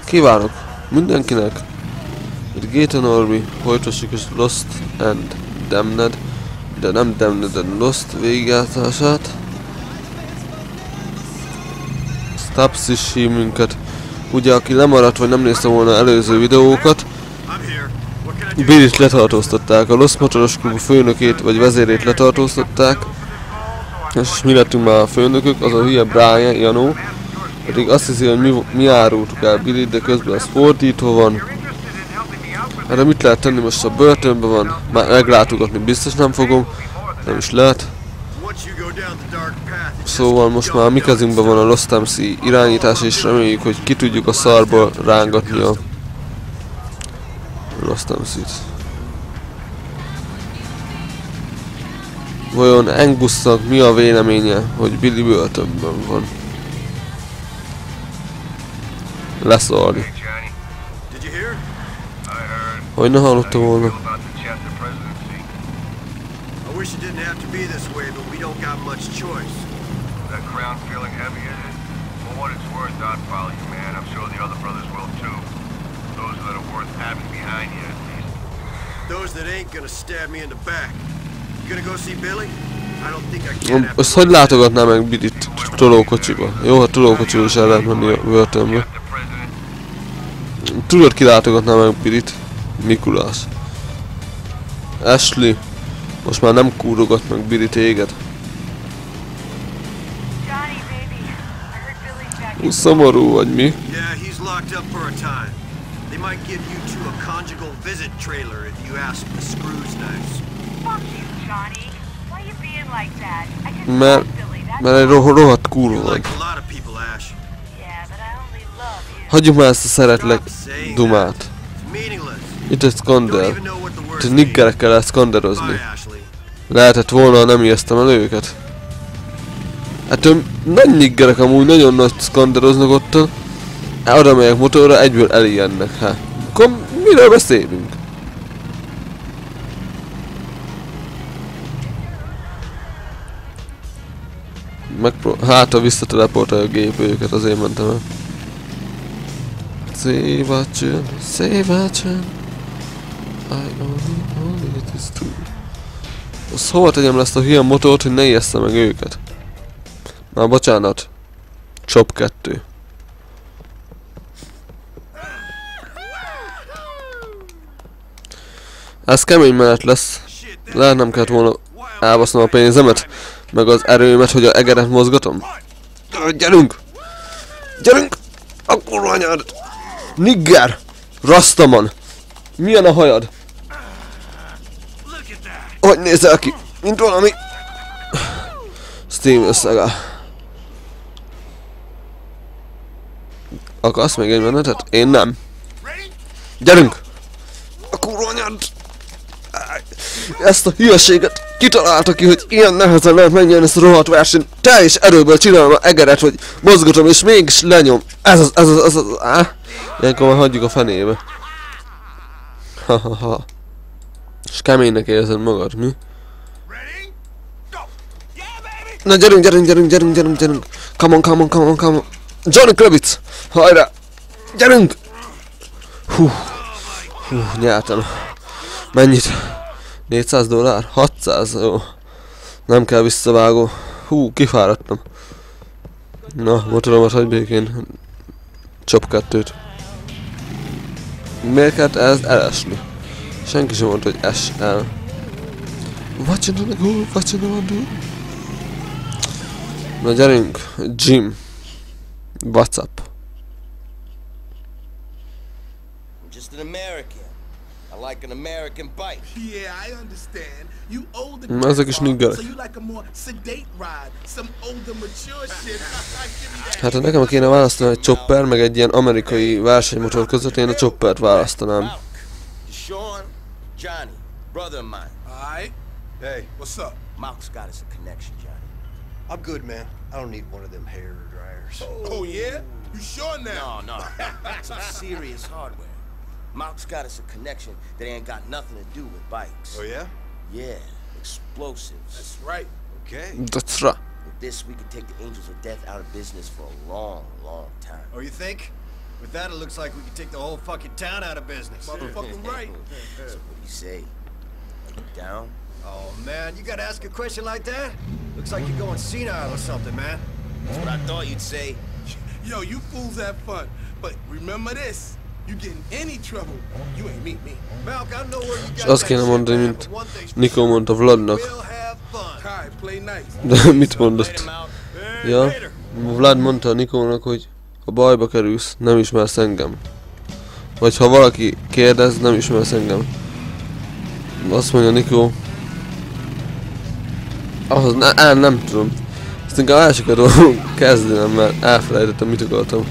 Kívánok mindenkinek! Itt Gaten Army, folytassuk is Lost and Damned, de nem Damned and Lost végigjátszását. Stubbs is hív minket. Ugye aki lemaradt vagy nem nézte volna előző videókat, Billit letartóztatták, a Lost motoros klub főnökét vagy vezérét letartóztatták. És mi lettünk már a főnökök, az a hülye Brian, Janó. Pedig azt hiszi, hogy mi árultuk el Billit, de közben az fordítva van. Erre mit lehet tenni, most a börtönben van, már meglátogatni biztos nem fogom, nem is lehet. Szóval most már mi kezünkben van a Lost MC irányítás, és reméljük, hogy ki tudjuk a szarból rángatni a Lost MC-t. Vajon Angusnak mi a véleménye, hogy Billy börtönben van? Leszarni. Hogy ne hallotta volna? Azt hogy látogatná meg Billit tolókocsiba? Jó, hát tolókocsiba is el lehet menni a börtönbe. Tudod, ki látogatná meg Billit? Mikuláš. Ashley. Most már nem kúrogat meg Billy téged. Szomorú vagy mi? Mert egy rohadt kurva vagy. Hagyjuk már ezt a szeretlek dumát. Itt egy szkander. Itt niggerekkel lehet szkanderozni. Lehetett volna, ha nem ijesztem el őket. Hát nagy niggerek amúgy nagyon nagy szkanderoznak ottan. Oda megyek motorra, egyből elijednek. Hát. Akkor miről beszélünk? Hát ha visszateleportálja a gép őket, azért mentem el. Szévácsön, szévácsön. I only it is true. Azt hova tegyem le ezt a hülye motort, hogy ne ijeszte meg őket? Már bocsánat. Chop 2. Ez kemény menet lesz. Lehet nem kellett volna elbasznom a pénzemet, meg az erőmet, hogy a egeret mozgatom. Gyerünk! Gyerünk! A kurva anyád! Nigger! Rastaman! Milyen a hajad? Hogy nézel ki? Mint valami... Steam összegá. Akarsz még egy menetet? Én nem. Gyerünk! A kurva anyád! Ezt a hülyeséget kitalálta ki, hogy ilyen nehezen lehet menjen ezt a rohadt versenyt. Teljes erőből csinálom a egeret, hogy mozgatom és mégis lenyom. Ez az. Ilyenkor már hagyjuk a fenébe. Hahaha. És keménynek érzed magad, mi? Na gyerünk! Come on! Johnny Kravitz! Hajrá! Gyerünk! Hú, nyertem. Mennyit? $400? 600? Jó. Nem kell visszavágó. Hú, kifáradtam. Na, motoromat hagy békén. Chop 2-t. Miért kellett ezt elesni? Senki sem mondta, hogy es el. What you gonna do? Na gyerünk, Jim. What's up? I'm just an American. I like an American bike. Yeah, I understand. You older. Ezek is niggerek. So you like a more sedate ride, some older mature shit. Hát ha nekem kéne választani egy chopper, meg egy ilyen amerikai versenymotor között, én a choppert választanám. Sean, Johnny, brother of mine. Alright. Hey, what's up? Malk's got us a connection, Johnny. I'm good, man. I don't need one of them hair dryers. Oh yeah? You sure now? No. Some serious hardware. Malk's got us a connection that ain't got nothing to do with bikes. Oh yeah? Yeah, explosives. That's right. Okay. That's right. With this, we could take the Angels of Death out of business for a long, long time. Oh, you think? With that, it looks like we could take the whole fucking town out of business. Motherfucking right. So what do you say? Are you down? Oh man, you gotta ask a question like that? Looks like you're going senile or something, man. That's what I thought you'd say. Yo, you fools have fun. But remember this. You get in any trouble, you ain't meet me. Malk, I know where you És got azt kéne mondani, mint Nico mondta Vladnak. We'll have fun. Kai, play nice. De mit mondott? Ja, Vlad mondta a Nikónak, hogy ha bajba kerülsz, nem ismersz engem. Vagy ha valaki kérdez, nem ismersz engem. Azt mondja Nikó. Ahhoz nem tudom. Ezt inkább el se kell kezdenem, mert elfelejtettem, mit akartam.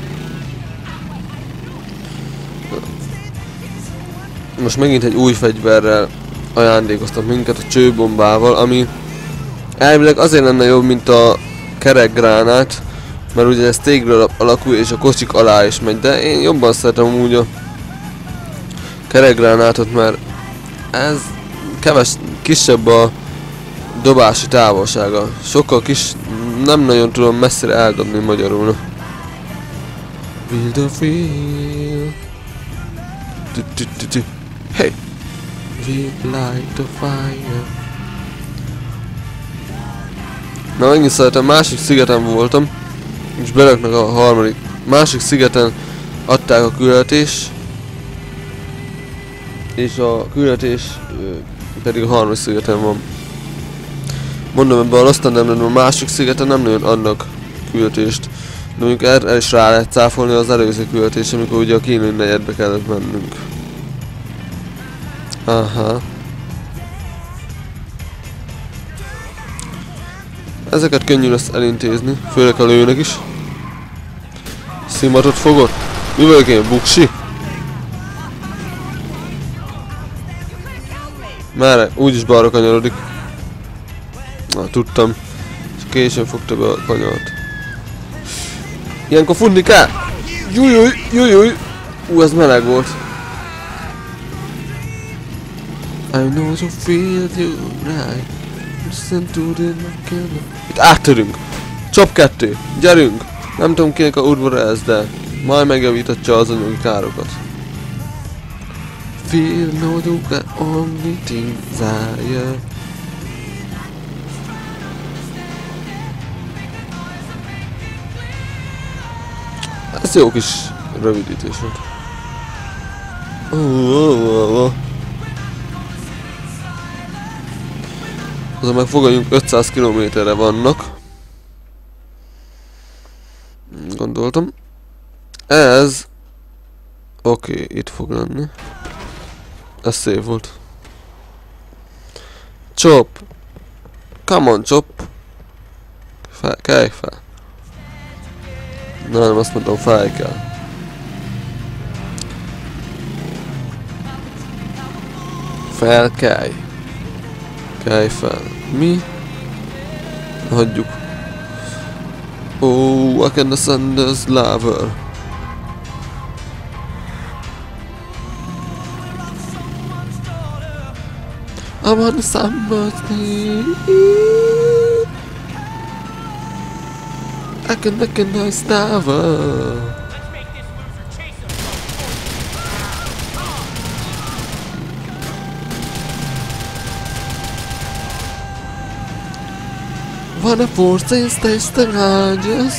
Most megint egy új fegyverrel ajándékoztak minket, a csőbombával, ami elvileg azért lenne jobb, mint a kerekgránát, mert ugye ez tégről alakul és a kocsik alá is megy, de én jobban szeretem úgy a kerekgránátot, mert ez kisebb a dobási távolsága. Sokkal nem nagyon tudom messzire eldobni magyarul. Feel the feel. Hey! We light the fire. Na megint szeretem, másik szigeten voltam, és beraknak a harmadik. Másik szigeten adták a küldetés, és a küldetés pedig a harmadik szigeten van. Mondom, ebben a Lost Underground a másik szigeten nem nagyon adnak küldetést, de mondjuk erre is rá lehet cáfolni az előző küldetés, amikor ugye a kínai negyedbe kellett mennünk. Aha. Ezeket könnyű lesz elintézni, főleg a lőnek is. Szimatot fogod? Mi vagyok én, buksi? Merre? Úgyis balra kanyarodik. Na, tudtam. Csak későn fogta be a kanyart. Ilyenkor futni kell! Jújjúj! Ez meleg volt. I know you feel you right. Listen to the knocking. Itt áttörünk. Csop 2. Gyerünk! Nem tudom kinek a udvara ez, de majd megjavítatja az anyagi károkat. Feel no you got only desire. Ez jó kis rövidítés volt. Azon meg fogadjunk 500 km-re vannak. Gondoltam. Ez... Oké, itt fog lenni. Ez szép volt. Chop! Come on, Chop! Kelj fel! Nem, azt mondtam, fáj kell. Felkelj. Kelj fel. Mi? Hagyjuk. Oh, I can send this lover. I want somebody. I can recognize lover. Wanna force and taste the ranges.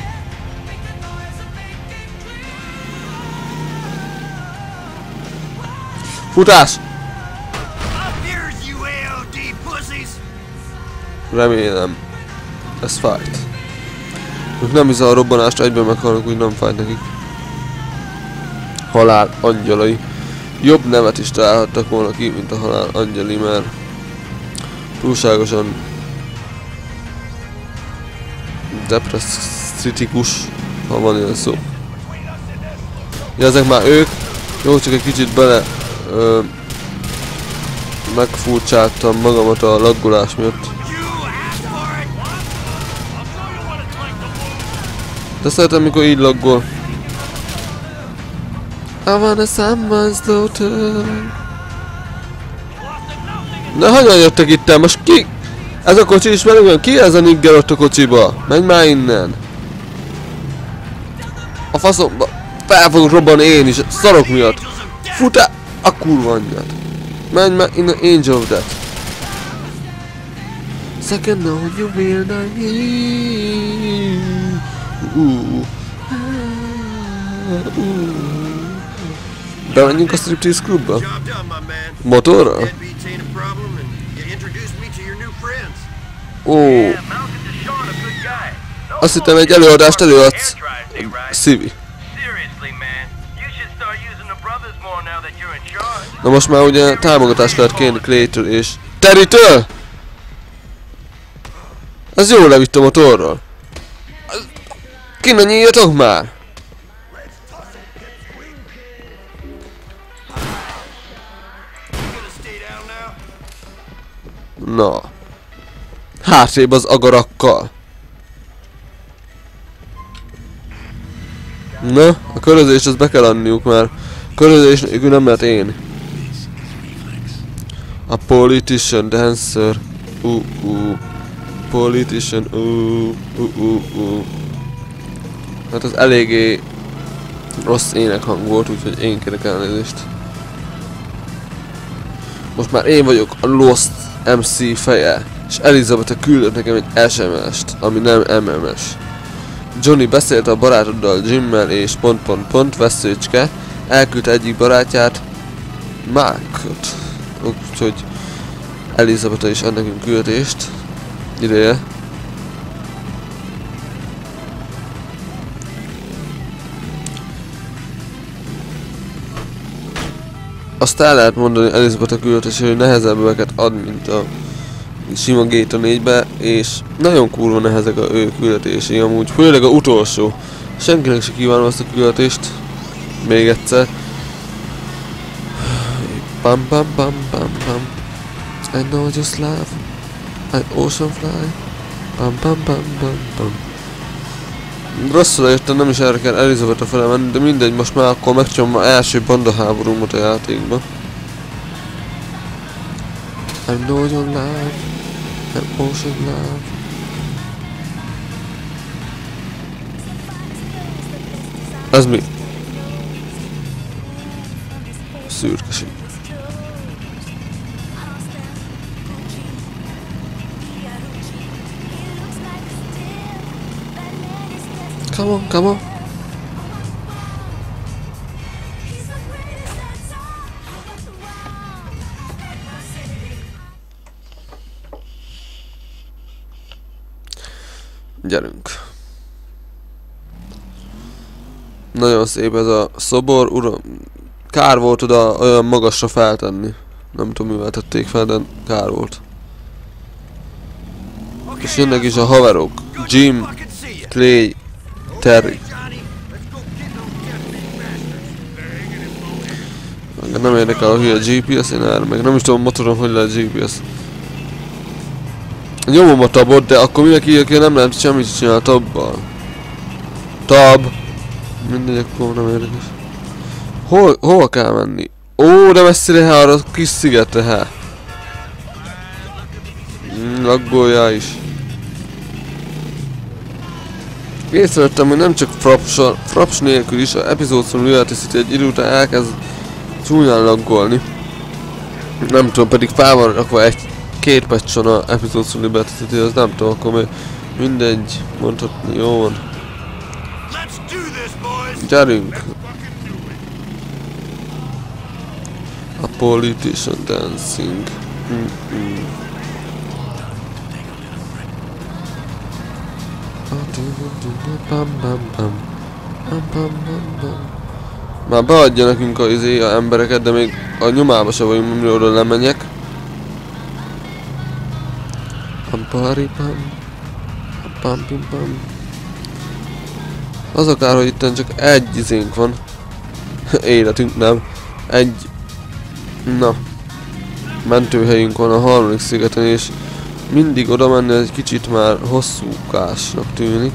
Futás! Remélem. Ez fájt. Ők nem hiszem a robbanást egyben meghalnak, úgy nem fájt nekik. Halál angyalai. Jobb nevet is találhattak volna ki, mint a halál angyali, mert túlságosan depresszitikus, ha van ilyen szó. Ja, ezek már ők. Jó, csak egy kicsit bele megfurcsáltam magamat a laggolás miatt. De szeretem, mikor így laggol. I wanna someone's daughter. De hanyan jöttek itt? Most ki? Ez a kocsi is velünk van? Ki ez a nigger ott a kocsiba? Menj már innen! A faszomba! Fel fogok robbanni én is, szarok miatt. Futá! A kurva anyját. Menj már innen, Angel of Death. Second now you will not hear. Bemenjünk a striptease klubba? Motorral? Ó. Azt hittem egy előadást előadsz. Szívi. Na most már ugye támogatást lehet kérni Clay-től és Terry-től! Ez jól levitt a motorral. Kina nyíljatok már! Na. Hátrébb az agarakkal. Na, a körözést ezt be kell adniuk már. Körözés nélkül nem lehet élni. A politician dancer. Politician. Hát az eléggé rossz énekhang volt, úgyhogy én kérek elnézést. Most már én vagyok a Lost MC feje, és Elizabeth küldött nekem egy SMS-t, ami nem MMS. Johnny beszélt a barátoddal Jimmel és ... veszőcske, elküldte egyik barátját, Markot. Úgyhogy Elizabeth is ad nekünk küldést. Ideje. Azt el lehet mondani Elizabeth a küldetés, hogy nehezebbeket ad, mint a sima GTA 4-be, és nagyon kurva nehezek a ő küldetései amúgy, főleg a utolsó. Senkinek se kívánom azt a küldetést. Még egyszer. Pam pam pam pam pam. I know just love. I ocean fly. Pam pam pam pam pam. Rosszul értem, nem is erre kell Elizabeth-a fele menni, de mindegy, most már akkor megcsom az első bandaháborúmat a játékba. I know your love. I ocean love. Ez mi? Szürkeség. Come on, come on. Gyerünk. Nagyon szép ez a szobor, uram. Kár volt oda olyan magasra feltenni. Nem tudom mivel tették fel, de kár volt. És jönnek is a haverok. Jim, Clay, Terry. Nem érdekel a hülye GPS, én erre meg nem is tudom motoron, hogy lehet GPS. Nyomom a tabot, de akkor mindenki írja ki, nem lehet semmit csinálni a tabbal. Tab. Mindegy, akkor nem érdekes. Hova kell menni? Ó, de messzire arra a kis szigetre, laggolja is. Észrevettem, hogy nem csak fraps nélkül is, a epizódszon Lunaticity egy idő után elkezd csúnyán laggolni. Nem tudom, pedig fel van rakva két patch-on a epizódszon Lunaticity, az nem tudom, akkor még mindegy, mondhatni, jó van. Gyerünk! A politician dancing. Már beadja nekünk a embereket, de még a nyomába se vagyunk, amire oda lemenjek. Az akár, hogy itten csak egy izénk van. Életünk nem. Egy... Na. Mentőhelyünk van a harmadik szigeten, és mindig oda menni egy kicsit már hosszúkásnak tűnik.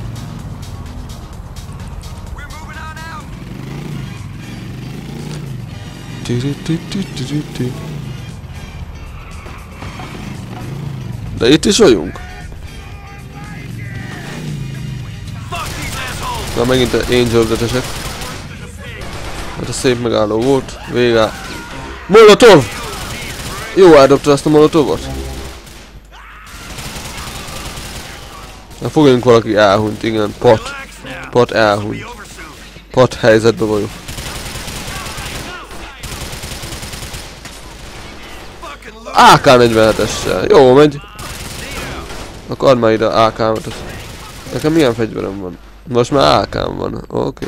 De itt is vagyunk. Na megint Angel of Death-esek. Hát a szép megálló volt. Vége. Molotov! Jó, eldobta azt a molotovot. Na fogjunk, valaki elhunyt, igen. Pat elhunyt. Pat helyzetbe vagyok. AK-47-essel. Jó megy. Akkor add már ide AK-mat. Nekem milyen fegyverem van? Most már AK-m van. Oké.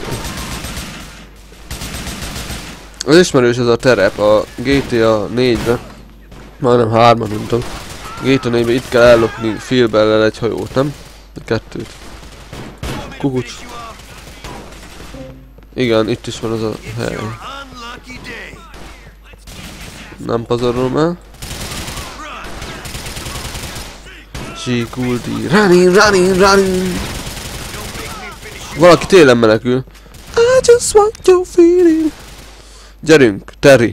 Az ismerős ez a terep a GTA 4-be. Majdnem 3-ban mondtam. GTA 4-be itt kell ellopni félbellel egy hajót, nem? Kettőt. Kukucs. Igen, itt is van az a hely. Nem pazarolom el. Síkuldi. Running. Valaki télen menekül. I just want your feeling. Gyerünk, Terry.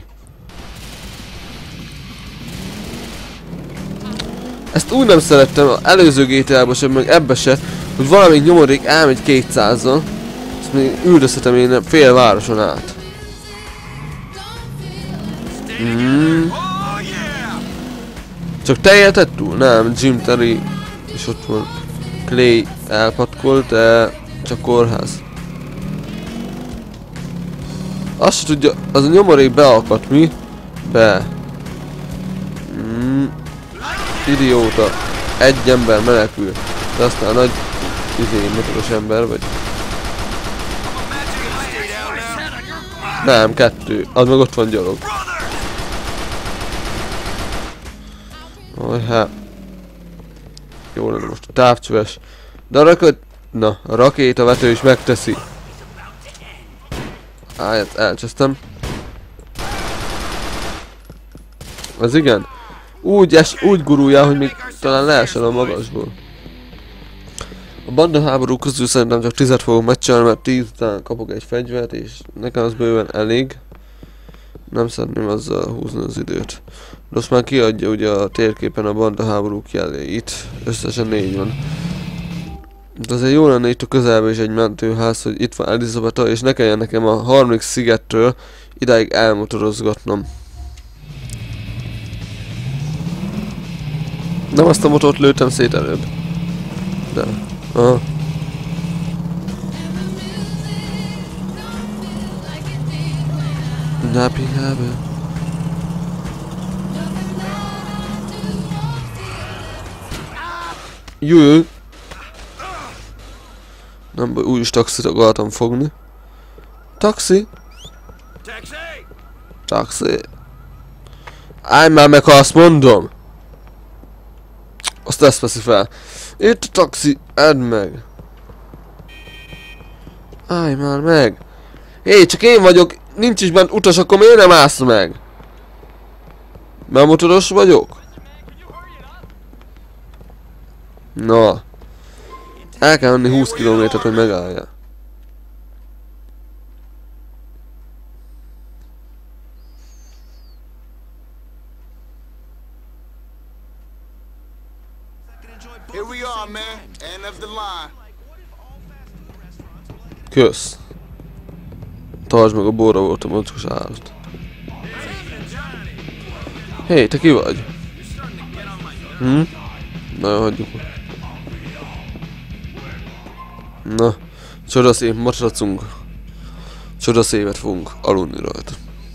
Ezt úgy nem szerettem az előző GTA-ban sem, meg ebbe se, hogy valamelyik nyomorék elmegy 200-zal. Ezt még üldözhetem én fél városon át. Csak te élted túl? Nem, Jim Terry is ott van. Clay elpatkolt, de csak kórház. Azt se tudja, az a nyomorék beakadt, mi? Idióta. Egy ember menekül. De aztán nagy motoros ember vagy. Nem, 2. Az meg ott van gyalog. Hát. Jó lenne most a távcsöves. De a rakétavető is megteszi. Hát elcsesztem. Az igen. Úgy gurulja, hogy még talán leesel a magasból. A banda háború közül szerintem csak 10-et fogok meccselni, mert 10 után kapok egy fegyvert, és nekem az bőven elég. Nem szeretném azzal húzni az időt. De most már kiadja ugye a térképen a banda háborúk jelléit. Összesen 4 van. De azért jó lenne itt a közelben is egy mentőház, hogy itt van Elizabeth, és ne kelljen nekem a harmadik szigetről idáig elmotorozgatnom. Nem azt a motort lőttem szét előbb. De... Aha. Napi habe. Jöjjön! Nem baj, úgyis taxit akartam fogni. Taxi? Taxi? Állj már meg, ha azt mondom! Azt ezt veszi fel. Itt a taxi, edd meg! Állj már meg! Hé, csak én vagyok! Nincs is bent utas, akkor miért nem állsz meg? Mert motoros vagyok? Na. El kell menni 20 km-t, hogy megállja. Here we are, man. End of the line. Kösz. Tartsd meg a borra volt a mocskos állat. Hé, te ki vagy? Na, hagyjuk. Na, csodaszép matracunk. Csodaszévet fogunk aludni rajta.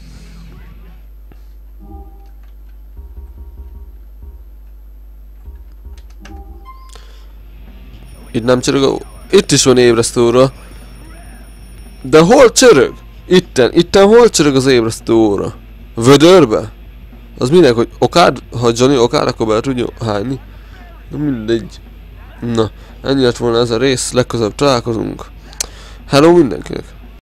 Itt nem csörög a... Itt is van ébresztőóra. De hol csörög? Itten hol csörög az ébresztőóra? Vödörbe? Az minek, hogy okád? Ha Johnny okád, akkor bele tudja hányni? Na mindegy. Na, ennyi lett volna ez a rész, legközelebb találkozunk. Hello mindenkinek!